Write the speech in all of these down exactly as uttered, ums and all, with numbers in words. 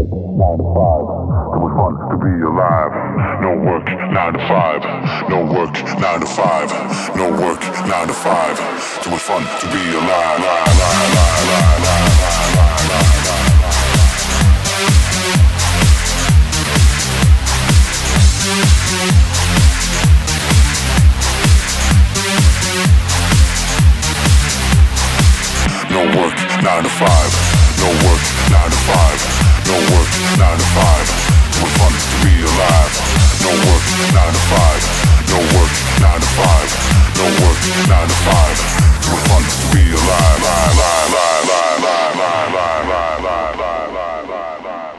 nine to five. It was fun to be alive. No work, nine to five. No work, nine to five. No work, nine to five. It was fun to be alive. No work, nine to five. No work, nine to five. No work, nine to five. It was fun to be alive. No work, nine to five. No work, nine to five. No work, nine to five. It was fun to be alive. Lie, lie, lie, lie, lie, lie, lie, lie, lie, lie, lie, lie, lie,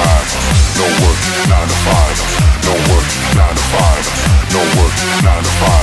nine to five.